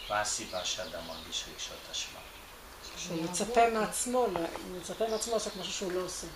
מה הסיבה שאדם מרגיש רגשות אשמה? שהוא מצפה מעצמו, הוא מצפה מעצמו לעשות משהו שהוא לא עושה.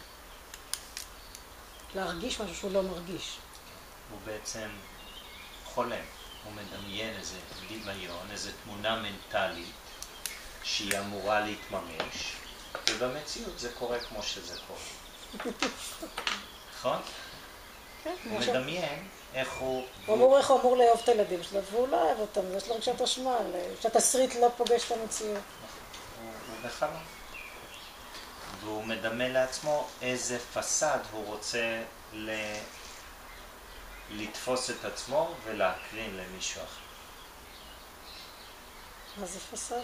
להרגיש משהו שהוא לא מרגיש. הוא בעצם חולם, הוא מדמיין איזה דמיון, איזה תמונה מנטלית שהיא אמורה להתממש, ובמציאות זה קורה כמו שזה קורה. נכון? כן, הוא מדמיין איך הוא... הוא אמור לאהוב את הילדים שלו, והוא לא אוהב אותם, יש לו רגשת אשמה, שהתסריט לא פוגש את המציאות. הוא בחלום. והוא מדמה לעצמו איזה פסד הוא רוצה לתפוס את עצמו ולהקרין למישהו אחר. מה זה פסד?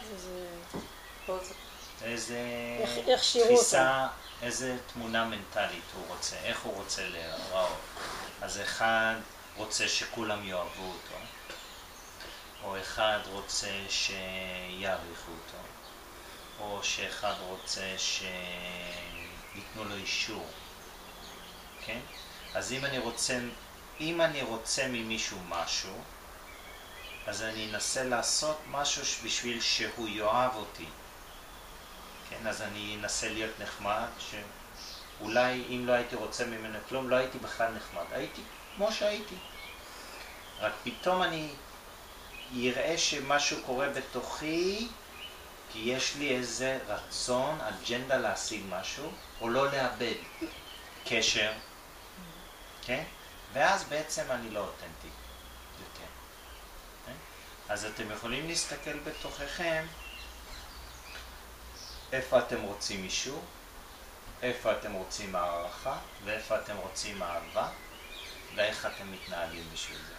איזה תפיסה, איזה תמונה מנטלית הוא רוצה, איך הוא רוצה להיראות. אז אחד רוצה שכולם יאהבו אותו, או אחד רוצה שיעריכו אותו, או שאחד רוצה שיתנו לו אישור. כן? אז אם אני רוצה ממישהו משהו, אז אני אנסה לעשות משהו בשביל שהוא יאהב אותי. כן? אז אני אנסה להיות נחמד, שאולי אם לא הייתי רוצה ממנו כלום, לא הייתי בכלל נחמד. הייתי כמו שהייתי. רק פתאום אני יראה שמשהו קורה בתוכי, כי יש לי איזה רצון, אג'נדה להשיג משהו, או לא לאבד קשר. כן? ואז בעצם אני לא אותנטי יותר. כן? אז אתם יכולים להסתכל בתוככם איפה אתם רוצים מישהו, איפה אתם רוצים הערכה, ואיפה אתם רוצים אהבה, ואיך אתם מתנהלים בשביל זה.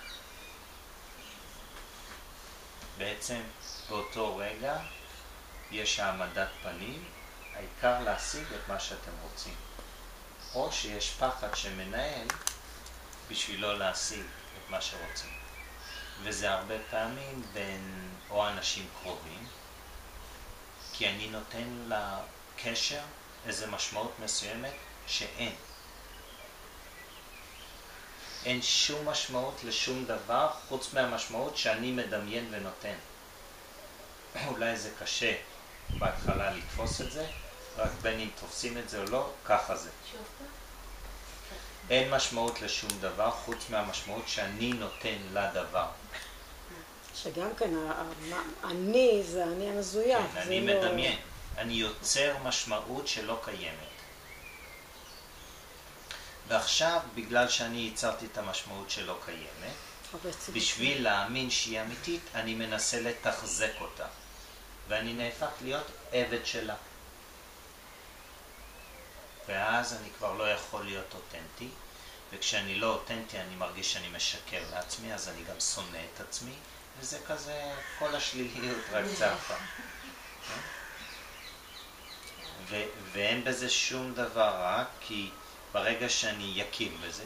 בעצם באותו רגע יש העמדת פנים, העיקר להשיג את מה שאתם רוצים. או שיש פחד שמנהל בשביל לא להשיג את מה שרוצים. וזה הרבה פעמים בין או אנשים קרובים, כי אני נותן לקשר איזו משמעות מסוימת שאין. אין שום משמעות לשום דבר חוץ מהמשמעות שאני מדמיין ונותן. אולי זה קשה בהתחלה לתפוס את זה, רק בין אם תופסים את זה או לא, ככה זה. אין משמעות לשום דבר חוץ מהמשמעות שאני נותן לדבר. שגם כן, אני זה אני המזויף. כן, אני מדמיין. אני יוצר משמעות שלא קיימת. ועכשיו, בגלל שאני ייצרתי את המשמעות שלא קיימת, בשביל להאמין שהיא אמיתית, אני מנסה לתחזק אותה. ואני נהפך להיות עבד שלה. ואז אני כבר לא יכול להיות אותנטי, וכשאני לא אותנטי אני מרגיש שאני משקר לעצמי, אז אני גם שונא את עצמי, וזה כזה כל השליליות רק צפה. ואין בזה שום דבר רע, כי ברגע שאני יכיר בזה,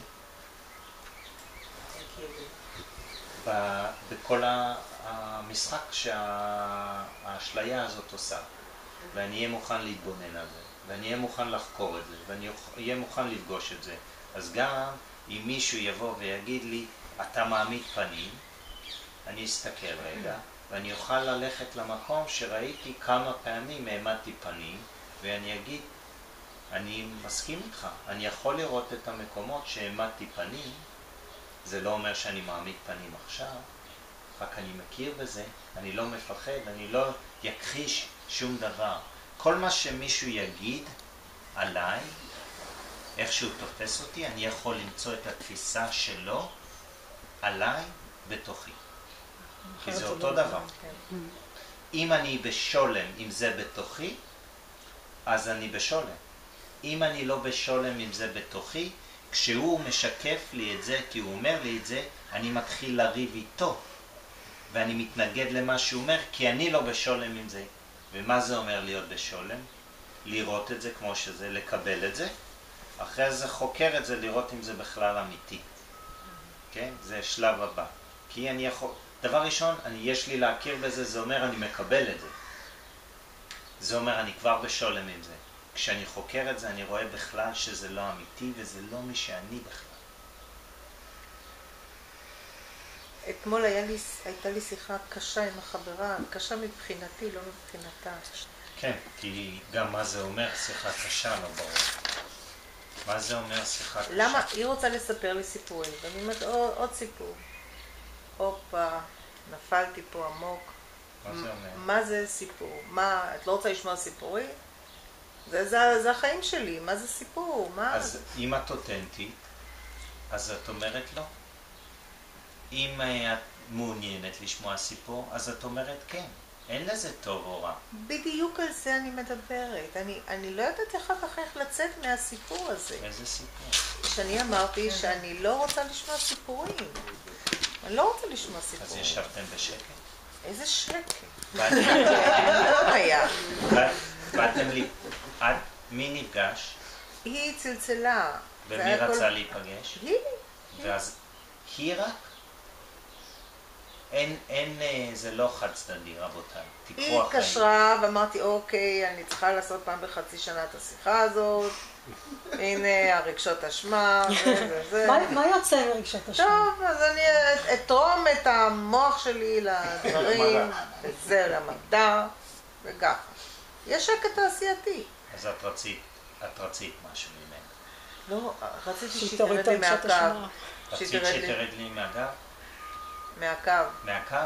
בכל המשחק שהאשליה הזאת עושה, ואני אהיה מוכן להתבונן על זה, ואני אהיה מוכן לחקור את זה, ואני אהיה מוכן לפגוש את זה. אז גם אם מישהו יבוא ויגיד לי, אתה מעמיד פנים, אני אסתכל רגע, ואני אוכל ללכת למקום שראיתי כמה פעמים העמדתי פנים, ואני אגיד, אני מסכים איתך, אני יכול לראות את המקומות שהעמדתי פנים, זה לא אומר שאני מעמיד פנים עכשיו, רק אני מכיר בזה, אני לא מפחד, אני לא יכחיש שום דבר. כל מה שמישהו יגיד עליי, איך שהוא תופס אותי, אני יכול למצוא את התפיסה שלו עליי בתוכי. כי זה אותו דבר. אם אני בשולם עם זה בתוכי, אז אני בשולם. אם אני לא בשולם עם זה בתוכי, כשהוא משקף לי את זה, כי הוא אומר לי את זה, אני מתחיל לריב איתו. ואני מתנגד למה שהוא אומר, כי אני לא בשולם עם זה. ומה זה אומר להיות בשולם? לראות את זה כמו שזה, לקבל את זה. אחרי זה חוקר את זה, לראות אם זה בכלל אמיתי. כן? זה שלב הבא. כי אני יכול... דבר ראשון, יש לי להכיר בזה, זה אומר אני מקבל את זה. זה אומר אני כבר בשולם עם זה. כשאני חוקר את זה, אני רואה בכלל שזה לא אמיתי, וזה לא מי שאני בכלל. אתמול הייתה לי שיחה קשה עם החברה, קשה מבחינתי, לא מבחינתה. כן, כי גם מה זה אומר שיחה קשה לא ברור. מה זה אומר שיחה קשה? למה? היא רוצה לספר לי סיפורים, ואני אומרת עוד סיפור. הופה, נפלתי פה עמוק. מה זה אומר? מה זה סיפור? מה, את לא רוצה לשמוע סיפורים? זה החיים שלי, מה זה סיפור? מה? אז אם את אותנטית, אז את אומרת לא. אם את מעוניינת לשמוע סיפור, אז את אומרת כן. אין לזה טוב או רע. בדיוק על זה אני מדברת. אני לא יודעת אחר כך איך לצאת מהסיפור הזה. איזה סיפור? שאני אמרתי שאני לא רוצה לשמוע סיפורים. אני לא רוצה לשמוע אז סיפורים. ישבתם בשקט? איזה שקט. באתם לא היה. לי, מי נפגש? היא צלצלה. ומי רצה להיפגש? היא. ואז היא רק? אין, זה לא חד צדדי, רבותיי. היא התקשרה ואמרתי, אוקיי, אני צריכה לעשות פעם בחצי שנה את השיחה הזאת. הנה, הרגשות אשמה, וזה. מה יוצא מרגשות אשמה? טוב, אז אני אתרום את המוח שלי לדברים, וזה למדע, וככה. יש שקט תעשייתי. אז את רצית משהו ממנו. לא, רציתי שהיא שהיא תוריד תרד את לי הרגשות מהקו. אשמה. רצית שתרד לי מהגב? מהקו. מהקו?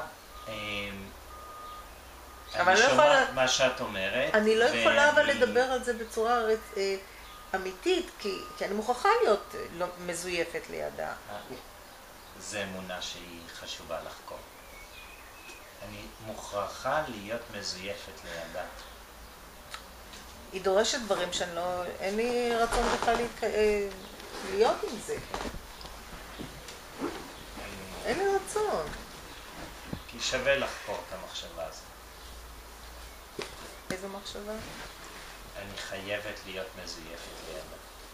אבל אני לא שומע יכולה- מה שאת אומרת. אני לא יכולה אבל ואני- לדבר על זה בצורה אמיתית, כי אני מוכרחה להיות מזויפת לידה. זה אמונה שהיא חשובה לחקור. אני מוכרחה להיות מזויפת לידה. היא דורשת דברים שאני לא... אין לי רצון בכלל להיות עם זה. אין לי רצון. כי שווה לחקור את המחשבה הזאת. איזו מחשבה? אני חייבת להיות מזויפת לידה.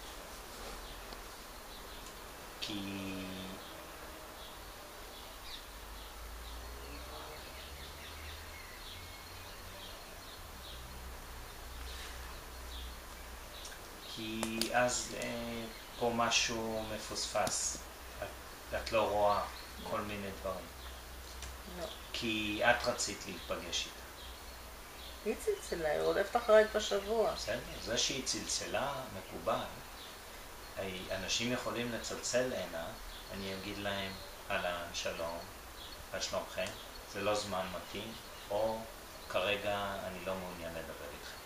כי אז פה משהו מפוספס. את לא רואה כל מיני דברים. לא. כי את רצית להיפגש איתה. היא צלצלה, היא רודפת אחריי בשבוע. בסדר, זה שהיא צלצלה מקובל. אנשים יכולים לצלצל הנה, אני אגיד להם אהלן, שלום, מה שלומכם, זה לא זמן מתאים, או כרגע אני לא מעוניין לדבר איתכם.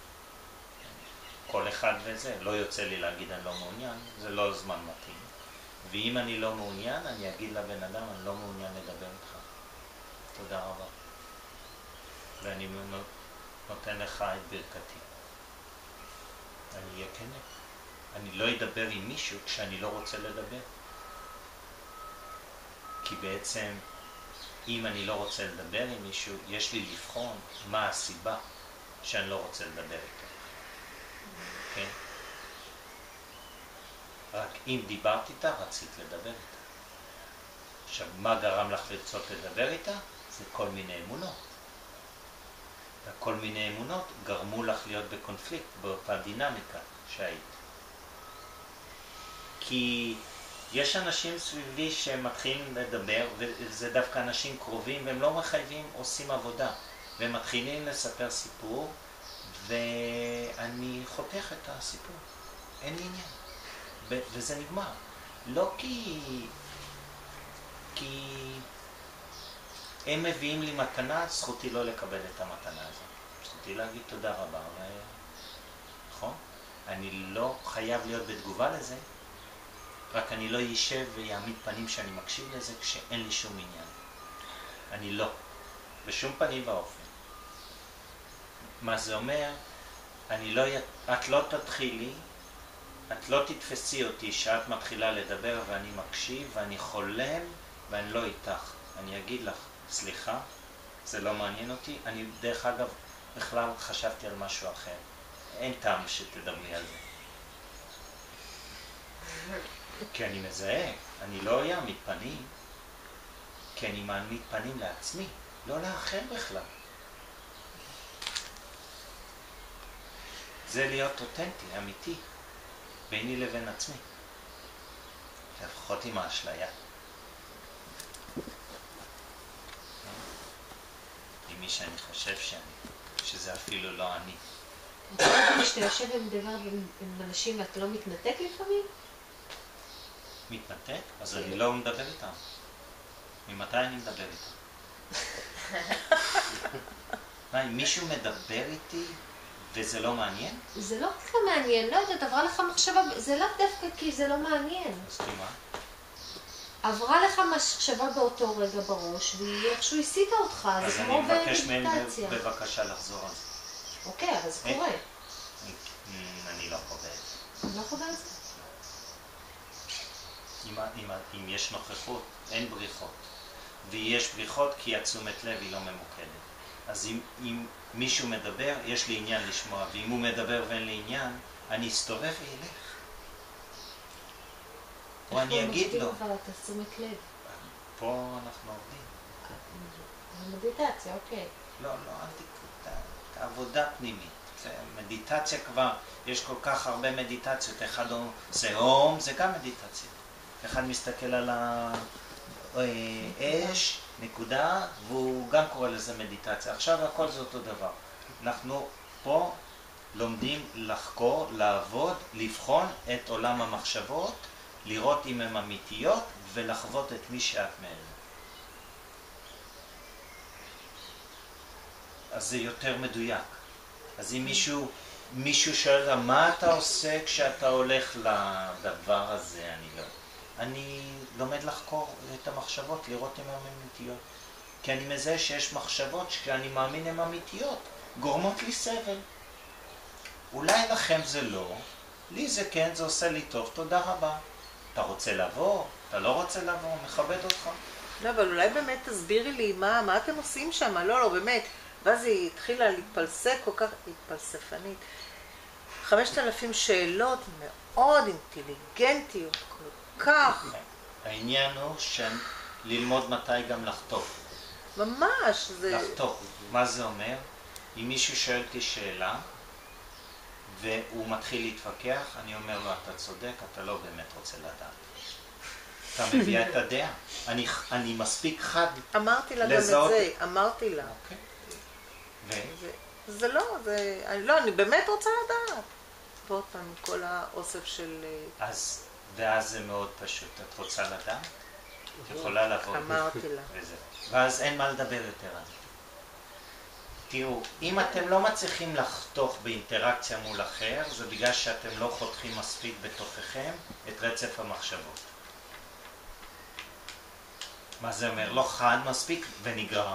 כל אחד וזה, לא יוצא לי להגיד אני לא מעוניין, זה לא זמן מתאים. ואם אני לא מעוניין, אני אגיד לבן אדם, אני לא מעוניין לדבר איתך. תודה רבה. ואני נותן לך את ברכתי. אני אהיה כן. אני לא אדבר עם מישהו כשאני לא רוצה לדבר. כי בעצם, אם אני לא רוצה לדבר עם מישהו, יש לי לבחון מה הסיבה שאני לא רוצה לדבר איתו. כן? רק אם דיברת איתה, רצית לדבר איתה. עכשיו, מה גרם לך לרצות לדבר איתה? זה כל מיני אמונות. וכל מיני אמונות גרמו לך להיות בקונפליקט, באותה דינמיקה שהיית. כי יש אנשים סביבי שמתחילים לדבר, וזה דווקא אנשים קרובים, והם לא מחייבים, עושים עבודה. והם מתחילים לספר סיפור, ואני חותך את הסיפור. אין לי עניין. וזה נגמר. לא כי הם מביאים לי מתנה, זכותי לא לקבל את המתנה הזאת. זכותי להגיד תודה רבה. נכון? אני לא חייב להיות בתגובה לזה, רק אני לא יישב ויעמיד פנים שאני מקשיב לזה כשאין לי שום עניין. אני לא. בשום פנים ואופן. מה זה אומר? את לא תתחילי, את לא תתפסי אותי שאת מתחילה לדבר ואני מקשיב ואני חולם ואני לא איתך. אני אגיד לך, סליחה, זה לא מעניין אותי. אני דרך אגב בכלל חשבתי על משהו אחר. אין טעם שתדברי על זה. כי אני מזהה, אני לא אעמיד פנים, כי אני מעמיד פנים לעצמי, לא לאחר בכלל. זה להיות אותנטי, אמיתי, ביני לבין עצמי. לפחות עם האשליה. מי שאני חושב שאני, שזה אפילו לא אני. אתה יודע שאתה יושב ומדבר עם אנשים ואתה לא מתנתק לפעמים? מתנתק? אז אני לא מדבר איתם. ממתי אני מדבר איתם? מה, אם מישהו מדבר איתי וזה לא מעניין? זה לא ככה מעניין, לא יודעת, עברה לך מחשבה, זה לא דווקא כי זה לא מעניין. אז מה? עברה לך מחשבה באותו רגע בראש, והיא איכשהו הסיטה אותך, זה כמו במדיטציה. אז אני מבקש מהם בבקשה לחזור על זה. אוקיי, אבל זה קורה. אני לא חווה את זה. אני לא חווה את זה? אם יש נוכחות, אין בריחות. ויש בריחות כי התשומת לב היא לא ממוקדת. אז אם מישהו מדבר, יש לי עניין לשמוע, ואם הוא מדבר ואין לי עניין, אני אסתובב וילך. או אני אגיד לו. אבל אתה תשומת לב. פה אנחנו עובדים. מדיטציה, אוקיי. לא, עבודה פנימית. מדיטציה כבר, יש כל כך הרבה מדיטציות. אחד עושה הום, זה גם מדיטציה. אחד מסתכל על האש, נקודה, והוא גם קורא לזה מדיטציה. עכשיו הכל זה אותו דבר. אנחנו פה לומדים לחקור, לעבוד, לבחון את עולם המחשבות, לראות אם הן אמיתיות ולחוות את מי שאת מאלה. אז זה יותר מדויק. אז אם מישהו שואל, מה אתה עושה כשאתה הולך לדבר הזה? אני לומד לחקור את המחשבות, לראות אם הן אמיתיות. כי אני מזהה שיש מחשבות שאני מאמין הן אמיתיות, גורמות לי סבל. אולי לכם זה לא, לי זה כן, זה עושה לי טוב, תודה רבה. אתה רוצה לבוא? אתה לא רוצה לבוא? מכבד אותך. לא, אבל אולי באמת תסבירי לי מה אתם עושים שם, לא, באמת. ואז היא התחילה להתפלסק כל כך, התפלספנית. 5,000 שאלות מאוד אינטליגנטיות, כל כך. העניין הוא ללמוד מתי גם לחתוך. ממש, זה... לחתוך. מה זה אומר? אם מישהו שואל אותי שאלה, והוא מתחיל להתווכח, אני אומר לו, אתה צודק, אתה לא באמת רוצה לדעת. אתה מביע את הדעה. אני מספיק חד לזהות. אמרתי לה גם את זה, אמרתי לה. אוקיי. זה לא, אני באמת רוצה לדעת. ועוד פעם, כל האוסף של... ואז זה מאוד פשוט. את רוצה לדעת? את יכולה לבוא. אמרתי לה. ואז אין מה לדבר יותר על זה. תראו, אם אתם לא מצליחים לחתוך באינטראקציה מול אחר, זה בגלל שאתם לא חותכים מספיק בתוככם את רצף המחשבות. מה זה אומר? לא חד מספיק ונגרר.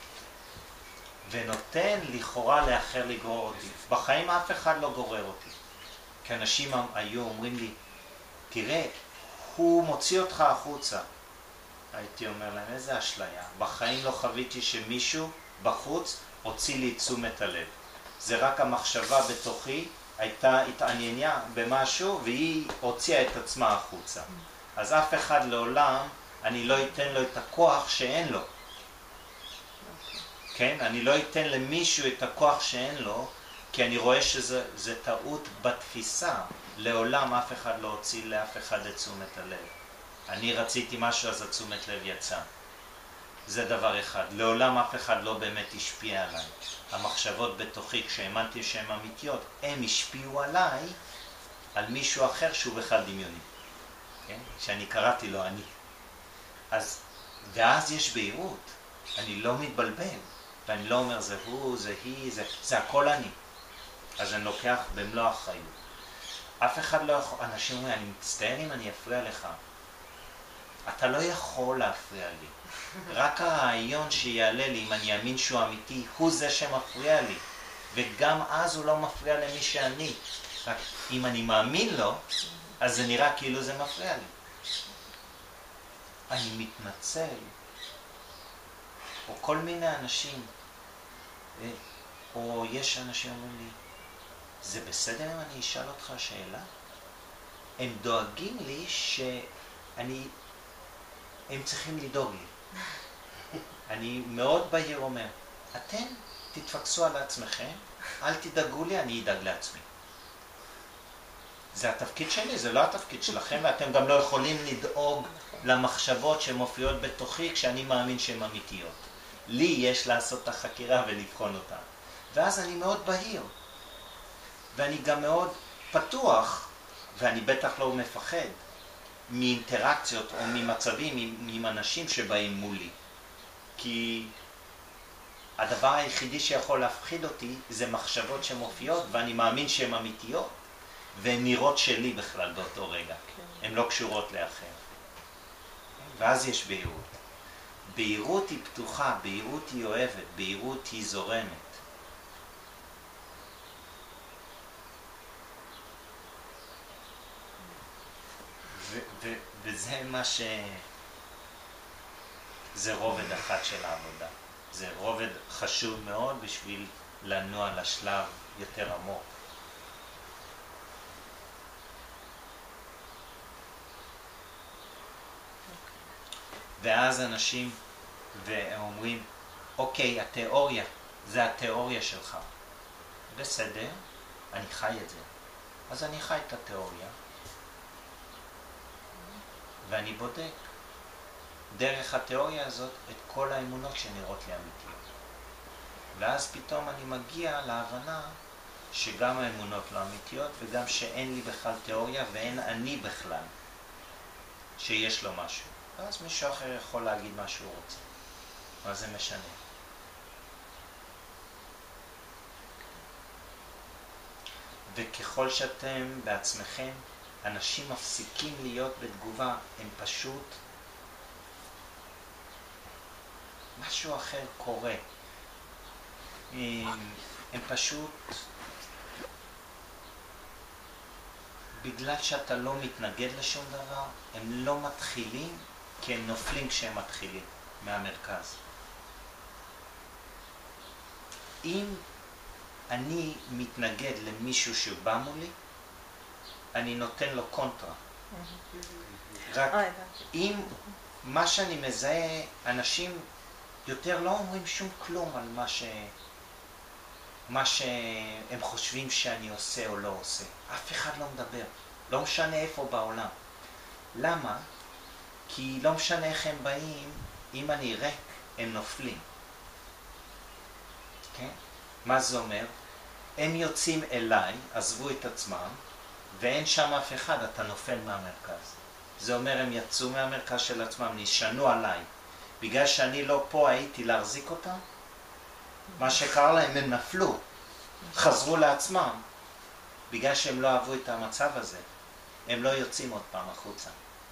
ונותן לכאורה לאחר לגרור אותי. בחיים אף אחד לא גורר אותי. כי אנשים היו אומרים לי, תראה, הוא מוציא אותך החוצה. הייתי אומר להם, איזה אשליה. בחיים לא חוויתי שמישהו בחוץ הוציא לי תשומת הלב. זה רק המחשבה בתוכי הייתה התעניינה במשהו והיא הוציאה את עצמה החוצה. אז אף אחד לעולם, אני לא אתן לו את הכוח שאין לו. כן? אני לא אתן למישהו את הכוח שאין לו, כי אני רואה שזה טעות בתפיסה. לעולם אף אחד לא הוציא לאף אחד את תשומת הלב. אני רציתי משהו, אז התשומת לב יצא. זה דבר אחד. לעולם אף אחד לא באמת השפיע עליי. המחשבות בתוכי, כשהאמנתי שהן אמיתיות, הם השפיעו עליי, על מישהו אחר שהוא בכלל דמיוני. כן? שאני קראתי לו אני. ואז יש בהירות. אני לא מתבלבל. ואני לא אומר זה הוא, זה היא, זה הכל אני. אז אני לוקח במלוא האחריות. אף אחד לא יכול, אנשים אומרים, אני מצטער אם אני אפריע לך. אתה לא יכול להפריע לי. רק הרעיון שיעלה לי, אם אני אאמין שהוא אמיתי, הוא זה שמפריע לי. וגם אז הוא לא מפריע למי שאני. רק אם אני מאמין לו, אז זה נראה כאילו זה מפריע לי. אני מתנצל. או כל מיני אנשים, או יש אנשים אומרים לי, זה בסדר אם אני אשאל אותך שאלה? הם דואגים לי הם צריכים לדאוג לי. אני מאוד בהיר אומר, אתם תתפקסו על עצמכם, אל תדאגו לי, אני אדאג לעצמי. זה התפקיד שלי, זה לא התפקיד שלכם, ואתם גם לא יכולים לדאוג למחשבות שמופיעות בתוכי כשאני מאמין שהן אמיתיות. לי יש לעשות את החקירה ולבחון אותה. ואז אני מאוד בהיר. ואני גם מאוד פתוח, ואני בטח לא מפחד, מאינטראקציות או ממצבים עם אנשים שבאים מולי. כי הדבר היחידי שיכול להפחיד אותי זה מחשבות שמופיעות, ואני מאמין שהן אמיתיות, והן נראות שלי בכלל באותו רגע. הן לא קשורות לאחר. ואז יש בהירות. בהירות היא פתוחה, בהירות היא אוהבת, בהירות היא זורמת. וזה מה זה רובד אחד של העבודה. זה רובד חשוב מאוד בשביל לנוע לשלב יותר עמוק. ואז אנשים ואומרים, אוקיי, התיאוריה, זה התיאוריה שלך. בסדר, אני חי את זה. אז אני חי את התיאוריה. ואני בודק דרך התיאוריה הזאת את כל האמונות שנראות לי אמיתיות. ואז פתאום אני מגיע להבנה שגם האמונות לא אמיתיות וגם שאין לי בכלל תיאוריה ואין אני בכלל שיש לו משהו. ואז מישהו אחר יכול להגיד מה שהוא רוצה. מה זה משנה? וככל שאתם בעצמכם, אנשים מפסיקים להיות בתגובה, הם פשוט, משהו אחר קורה. הם פשוט, בגלל שאתה לא מתנגד לשום דבר, הם לא מתחילים, כי הם נופלים כשהם מתחילים מהמרכז. אם אני מתנגד למישהו שבא מולי, אני נותן לו קונטרה. רק אם מה שאני מזהה, אנשים יותר לא אומרים שום כלום על מה שהם חושבים שאני עושה או לא עושה. אף אחד לא מדבר. לא משנה איפה בעולם. למה? כי לא משנה איך הם באים, אם אני ריק, הם נופלים. כן? מה זה אומר? הם יוצאים אליי, עזבו את עצמם, ואין שם אף אחד, אתה נופל מהמרכז. זה אומר, הם יצאו מהמרכז של עצמם, נשענו עליי. בגלל שאני לא פה הייתי להחזיק אותם, מה שקרה להם, הם נפלו, חזרו לעצמם, בגלל שהם לא אהבו את המצב הזה. הם לא יוצאים עוד פעם החוצה.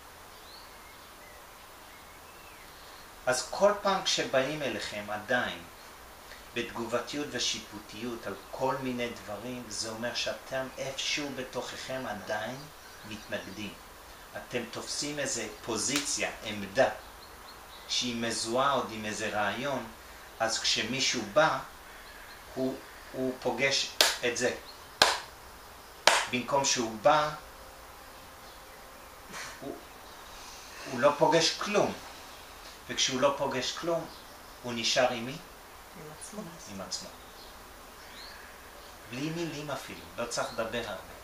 אז כל פעם כשבאים אליכם עדיין, בתגובתיות ושיפוטיות על כל מיני דברים, זה אומר שאתם איפשהו בתוככם עדיין מתנגדים. אתם תופסים איזו פוזיציה, עמדה, שהיא מזוהה עוד עם איזה רעיון, אז כשמישהו בא, הוא פוגש את זה. במקום שהוא בא, הוא לא פוגש כלום. וכשהוא לא פוגש כלום, הוא נשאר עם מי? עם עצמו. עם עצמו. בלי מילים אפילו, לא צריך לדבר הרבה.